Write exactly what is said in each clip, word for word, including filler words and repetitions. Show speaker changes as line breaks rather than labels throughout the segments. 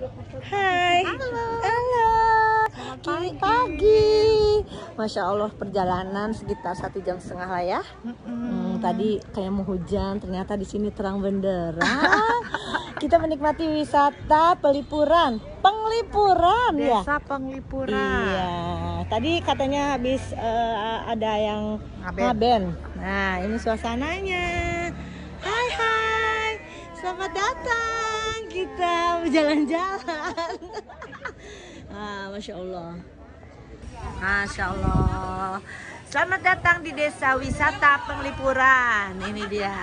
Hai. Halo. Halo. Pagi. Pagi. Masya Allah, perjalanan sekitar satu jam setengah lah ya. Hmm, tadi kayak mau hujan, ternyata di sini terang benderang. Kita menikmati wisata Pelipuran, Penglipuran ya.
Desa Penglipuran.
Iya. Tadi katanya habis uh, ada yang
Ngaben.
ngaben. Nah, ini suasananya. Hai hai. Selamat datang. Kita berjalan-jalan. Ah, Masya Allah.
Masya Allah. Selamat datang di Desa Wisata Penglipuran. Ini dia.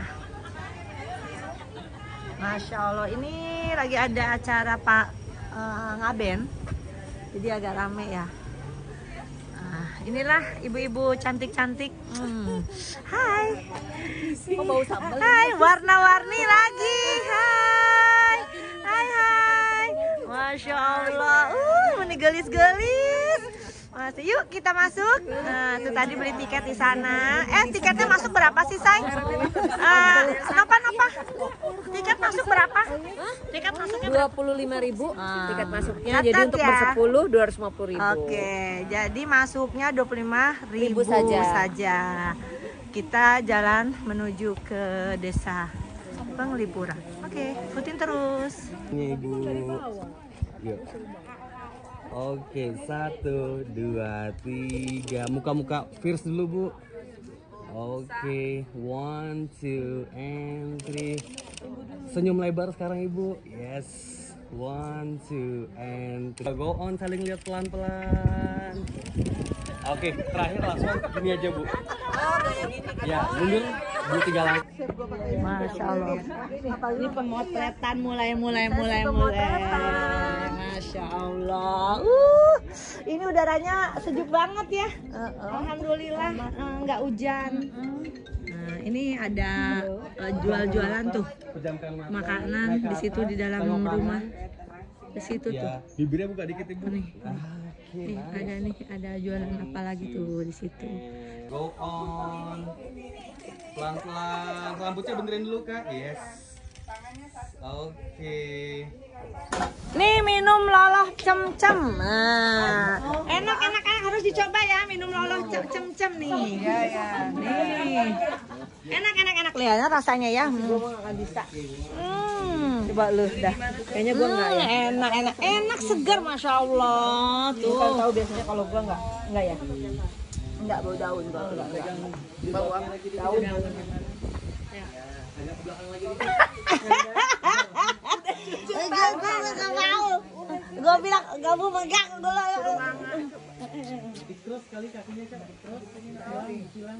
Masya Allah. Ini lagi ada acara Pak uh, ngaben. Jadi agak rame ya. Nah, inilah ibu-ibu cantik-cantik. Hmm. Hai.
Oh, bau sambal.
Hai, warna-warni lagi. Hai. Hai, hai. Masya Allah. Uh, ini gelis-gelis. Masih, yuk kita masuk. Nah, tuh tadi beli tiket di sana. Eh, tiketnya masuk berapa sih, Say? Uh, Napa, napa? Tiket masuk berapa? Tiket masuknya
dua puluh lima ribu
Ah.
tiket masuknya.
Catat
Jadi untuk
ya.
bersepuluh dua ratus lima puluh ribu.
Oke, jadi masuknya dua puluh lima ribu
Ribu saja.
saja. Kita jalan menuju ke Desa Penglipuran. Oke, ikutin terus.
Ini Ibu. Yuk. Oke, satu, dua, tiga. Muka-muka fierce dulu, Bu. Oke, one, two, and three. Senyum lebar sekarang, Ibu. Yes. One, two, and three. Go on, saling lihat pelan-pelan. Oke, terakhir langsung gini aja, Bu. Ya, mundur. Bu, tiga langkah.
Masya Allah. Ini pemotretan mulai mulai mulai mulai. Masya Allah. Uh, ini udaranya sejuk banget ya. Alhamdulillah eh, nggak hujan. Nah, ini ada eh, jual-jualan tuh makanan di situ di dalam rumah. Di situ tuh.
Ya, bibirnya buka dikit, Ibu.
Nih, nih ada nih ada jualan apa lagi tuh di situ.
Go on. Pelan-pelan. Rambutnya benerin dulu, Kak. Yes. Oke.
Nih minum loloh cem-cem. Nah, enak enak enak harus dicoba ya minum loloh cem-cem nih. Iya ya. Nih. Enak enak enak lihat rasanya ya.
Gue mah nggak bisa.
Hmm.
Coba lu dah. Kayaknya gue nggak ya.
Hmm, enak enak enak segar masya Allah
Kan
tuh.
tahu biasanya kalau gue nggak nggak ya. Enggak bau daun gue enggak enggak. Bau apa? Daun.
Gue bilang gak mau megang dulu.
Terus kali kakinya, Kak. Terus silang,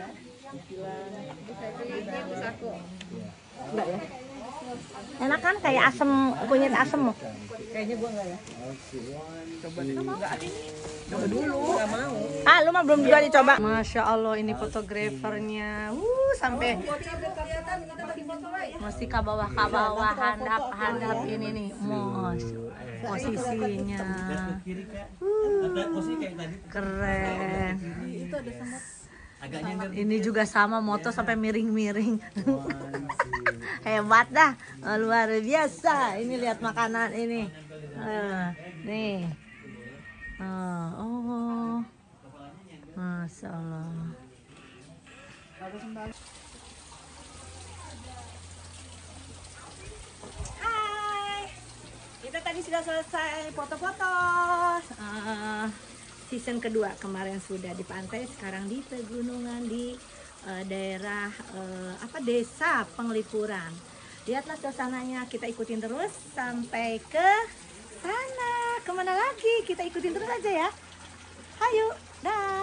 Enggak ya.
Enak kan kayak asem kunyit asem.
Kayaknya gue enggak ya. Coba enggak ada. Coba dulu. Enggak mau.
Ah, lu mah belum juga dicoba. Masya Allah, ini fotografernya. Uh, sampai masih ke bawah ke bawah handap handap ini nih. Mos posisinya. Uh, keren. Ini juga sama moto sampai miring-miring. Hebat dah, luar biasa. Ini lihat makanan ini. Uh, nih. Oh, oh, Masya Allah. Hai, kita tadi sudah selesai foto-foto. Uh, season kedua kemarin sudah di pantai, sekarang di pegunungan di uh, daerah uh, apa Desa Penglipuran. Lihatlah suasananya, kita ikutin terus sampai ke sana. Kemana lagi? Kita ikutin terus aja ya. Ayo, dah.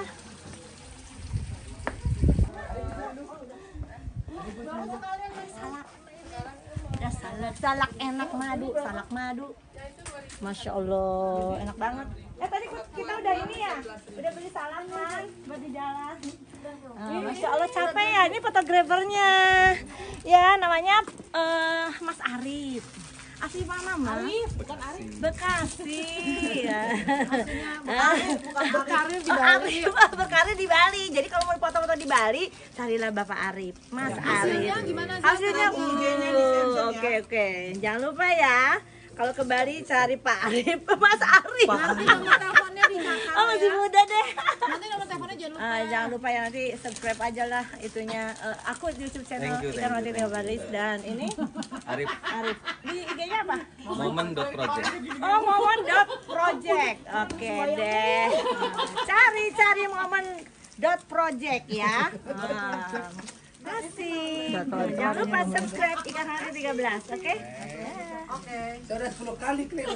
Salak. Ada salak, salak enak madu, salak madu. Masya Allah, enak banget. Eh tadi kita udah ini ya, udah beli salak kan buat di jalan. Ah, Masya Allah capek ya, ini fotografernya. Ya namanya eh, Mas Arif. Asli mana Mas? Arif, bukan Arif. Bekasi. Ya. Arif, bukan berkarir di Bali. Arif berkarir di Bali. Jadi kalau mau foto-foto di Bali, carilah Bapak Arif. Mas Arif. Hasilnya gimana? Hasilnya. Oke oke. Jangan lupa ya. Kalau ke Bali cari Pak Arif, Mas Arif.
Nanti nomor teleponnya di kakak.
Oh masih muda deh.
Nanti nomor teleponnya jangan lupa.
Ah, jangan lupa ya nanti subscribe aja lah itunya. Eh, aku di YouTube channel
Thank you,
Ikan
thank
Mati Tiga Baris dan ini
Arif,
Arif. Di I G-nya apa?
moment.project.
Oh, momen dot project. Oke deh. Cari-cari momen dot project ya. Ah, kasih. Jangan lupa subscribe Ikan Hati tiga belas, oke?
Oke.
Sudah sepuluh kali klik.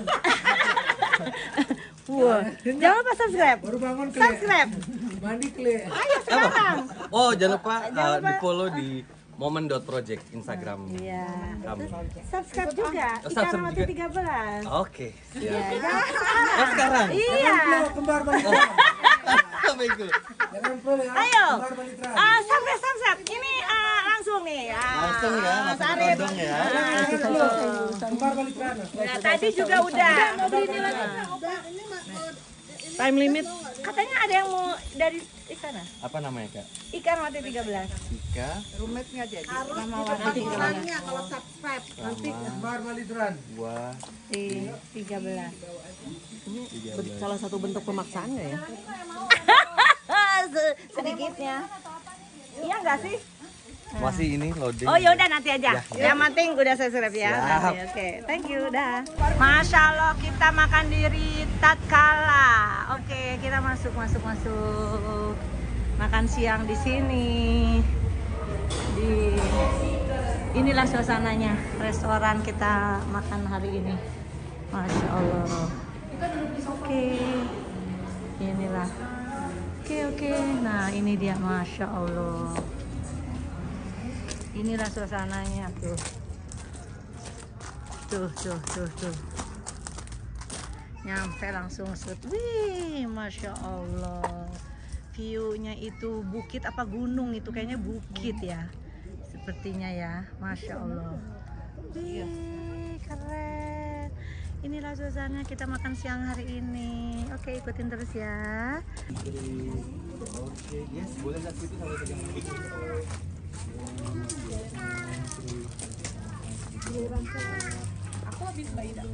Wah, jangan lupa subscribe.
Baru bangun klik.
Subscribe.
Mandi klik.
Ayo sekarang.
Oh, jangan lupa,
Jangan
uh,
lupa.
di follow di moment.project Instagram
Iya.
kami.
Subscribe juga
Oh,
Ikan
subscribe
Hati
juga.
tiga belas.
Oke,
Iya,
siap.
jangan sekarang.
Oh, sekarang?
Iya.
Kembar balik.
Baikku.
Jangan pro ya.
Ayo.
Kembar balik.
Ah, subscribe, subscribe. Ini ah, langsung nih. Ah,
Langsung ya,
Mas
langsung
Arif.
todong ya.
Kembar balik rana.
Nah, tadi juga udah. Mau beli ini lagi. Time limit. Katanya ada yang mau dari di sana.
Apa namanya, Kak?
Ikan Mati tiga belas.
Ika,
Rumit nggak jadi.
Nama warnanya
Ukurannya kalau subscribe.
Nanti kembar balik rana.
Wah,
di tiga belas.
Salah satu bentuk pemaksaan nggak ya?
Se- Sedikitnya. Iya enggak sih?
masih ini loading.
Oh yaudah nanti aja.
Ya,
Yang penting udah subscribe ya.
Siap.
Nanti, Oke, thank you. Dah. Masya Allah kita makan di Tatkala. Oke, kita masuk masuk masuk. Makan siang di sini. Di inilah suasananya restoran kita makan hari ini. Masya Allah. Oke, inilah. Oke oke. Nah ini dia, masya Allah. Inilah suasananya tuh. Tuh tuh tuh tuh. Nyampe langsung set. Wih, masya Allah. View-nya itu bukit apa gunung itu, kayaknya bukit ya. Sepertinya ya, masya Allah. Wih, keren. Inilah suasana kita makan siang hari ini. Oke, ikutin terus ya.
Oke, yes, boleh nggak situ sampai ke jam
Aku habis bayi dah.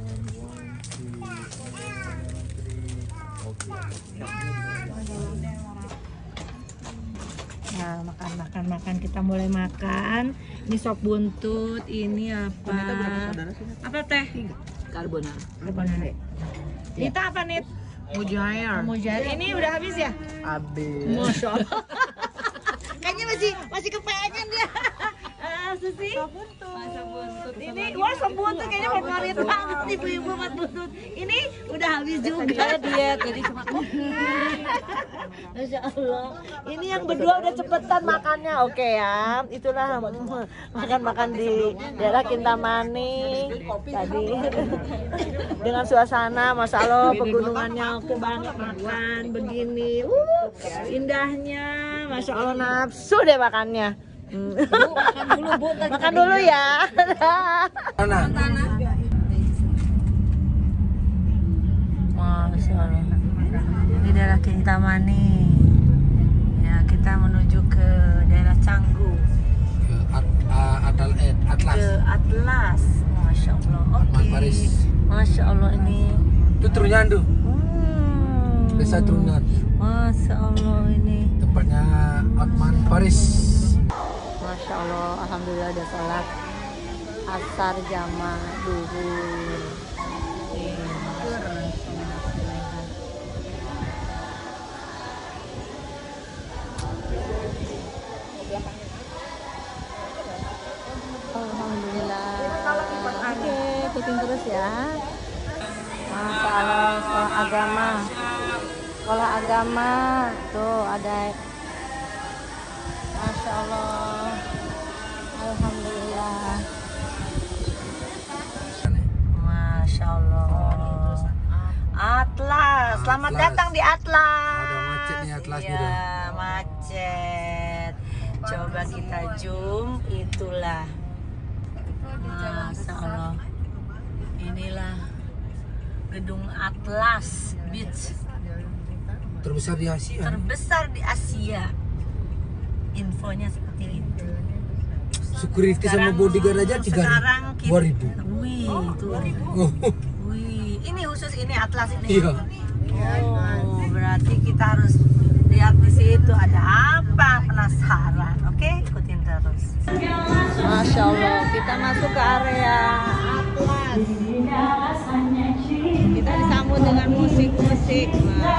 Nah, makan makan makan kita mulai makan. Ini sop buntut, ini apa? Apa teh?
Carbonara.
Carbonara. Nita apa Nit?
Mujair.
Mujair. Ini udah habis ya?
Habis.
Masya Allah. Kayaknya masih masih kepengen dia. Ah, Susi. Sop buntut. Ini wah sop buntut kayaknya favorit banget ibu-ibu mas buntut. Ini udah habis juga.
Saya diet jadi cuma
Masya Allah. Ini yang berdua udah cepetan makannya, oke ya. Itulah makan-makan di daerah Kintamani tadi dengan suasana, masya Allah pegunungannya oke banget, makan begini, uh, indahnya, masya Allah nafsu deh makannya. Hmm.
Makan dulu Bu.
Makan dulu ya.
Mana?
Masya Allah. Di daerah Kintamani. Ya, kita menuju ke daerah Canggu,
Atal Atlas.
ke Atlas. Masya Allah. Oke.
Paris.
Masya Allah ini.
Itu Trunyandu.
Hmm.
Desa Trunyan.
Masya Allah ini.
Tempatnya Otman Paris.
Masya Allah. Alhamdulillah udah sholat asar jamaah duhur. Alhamdulillah. Oke, ikutin terus ya. Masya Allah, sekolah agama. Sekolah agama. Tuh ada. Masya Allah. Alhamdulillah. Masya Allah. Atlas. Selamat
Atlas.
datang di Atlas.
Ada macet nih Atlas nih,
Ya, macet. Coba kita zoom, itulah. Masya Allah. Inilah gedung Atlas Beach
Terbesar di Asia.
terbesar di Asia. Infonya seperti itu.
Security sama bodyguard aja tiga
sekarang kita-
dua ribu.
Wih, tuh. Wih, ini khusus ini Atlas ini.
Iya.
Oh, berarti kita harus lihat di situ ada apa, penasaran. Oke, ikutin terus.
Masya Allah, kita masuk ke area Atlas. Kita disambut dengan musik-musik. Masya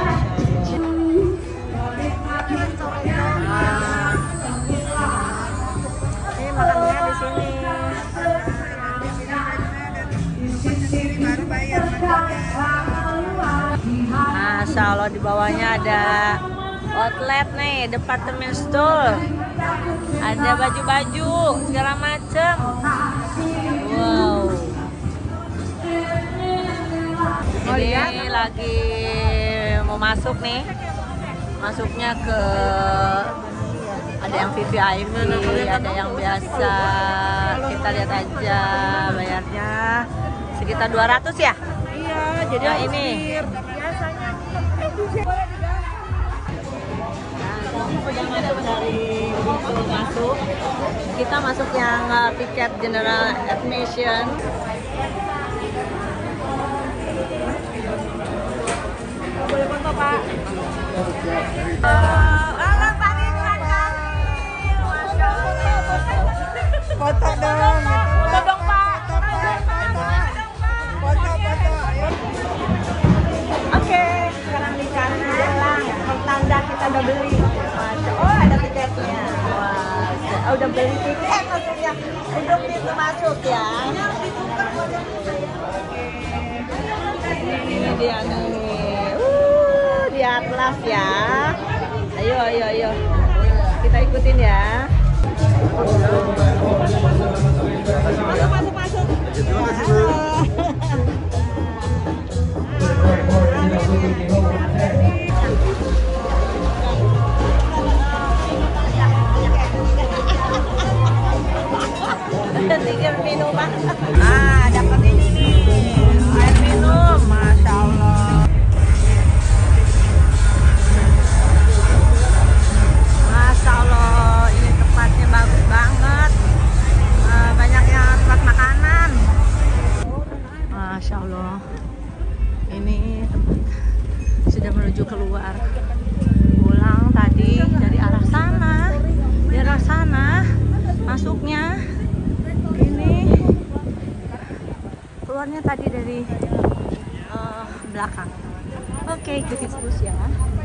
Allah. Ini makannya di sini. Masya Allah, di bawahnya ada outlet nih, department store. Ada baju-baju segala macem. Wow. Ini lagi mau masuk nih. Masuknya ke ada yang V V I P, ada yang biasa. Kita lihat aja bayarnya sekitar dua ratus ya.
Iya, jadi
Nah, ini.
biasanya
Sudah masuk dari pintu masuk. Kita masuk yang uh, tiket general admission.
boleh foto, Pak.
Alam tadi keren kali. Masya Allah.
Foto dong.
Foto dong, Pak.
Foto, foto. Ayo.
Oke, sekarang di sana jalan. Pertanda kita udah beli. Masya Oh, ada tiketnya. Wah, oh, udah beli tiket maksudnya. Untuk pintu masuk ya.
Ini dia nih. Uh, di Atlas ya. Ayo, ayo, ayo. Kita ikutin ya. Masuk, masuk, masuk. Tiga minuman.
Ah, dapat ini nih. Air minum, Masya Allah.
Masya Allah, ini tempatnya bagus banget. Uh, banyak yang tempat makanan. Masya Allah, ini tempat sudah menuju keluar. Pulang tadi dari arah sana, di arah sana masuknya. Ini keluarnya tadi dari uh, belakang. Oke, ikuti terus ya.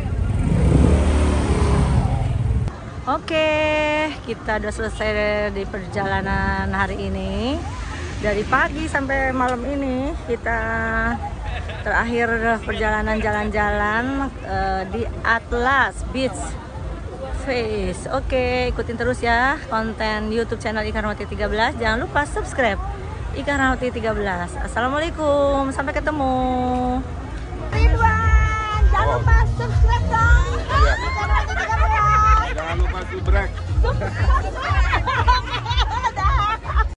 Oke, kita udah selesai di perjalanan hari ini. Dari pagi sampai malam ini kita terakhir perjalanan jalan-jalan uh, di Atlas Beach Face. Oke, ikutin terus ya konten YouTube channel Ika Rahmawati tiga belas. Jangan lupa subscribe Ika Rahmawati tiga belas. Assalamualaikum, sampai ketemu.
Ridwan, jangan lupa subscribe dong. Ika Rahmawati tiga belas.
Jangan lupa subrek.